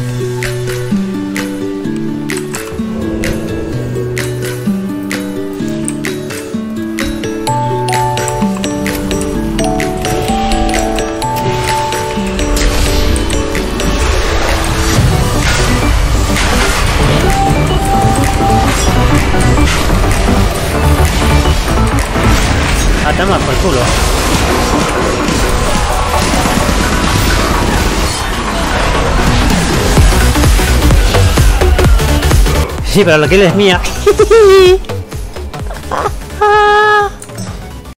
A tomar por culo. Sí, pero la kill es mía.